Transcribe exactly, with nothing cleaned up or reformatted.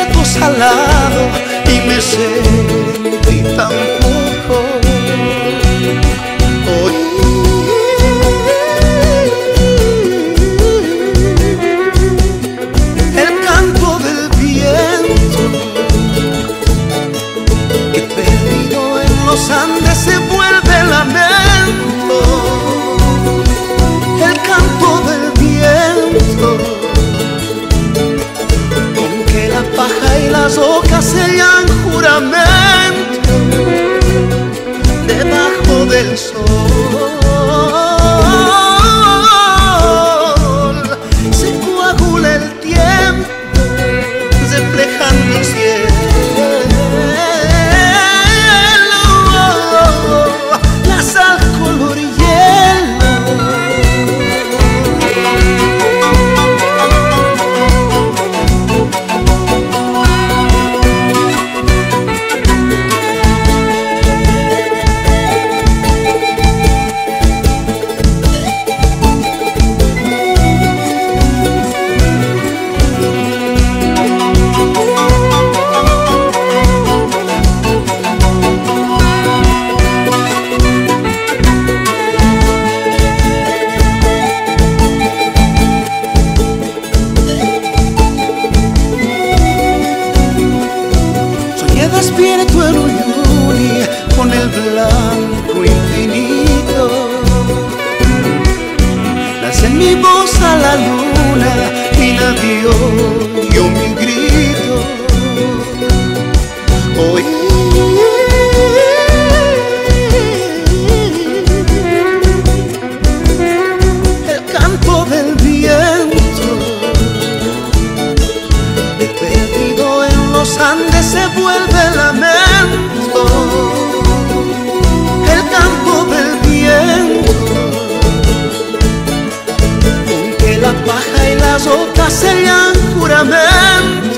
recuerdos al lado y me sentí tan poco. Hoy el canto del viento que perdido en los Andes se vuelve lamento. El canto del viento con que la paja y las hojas sellan juramento debajo del sol. Se coagula el tiempo reflejando el cielo. La sal color hielo. Despierto en Uyuni con el blanco infinito. Lancé mi voz a la luna y nadie oyó mi grito. Hoy el canto del viento de perdido en los Andes se vuelve lamento. El canto del viento con que la paja y las hojas sellan juramento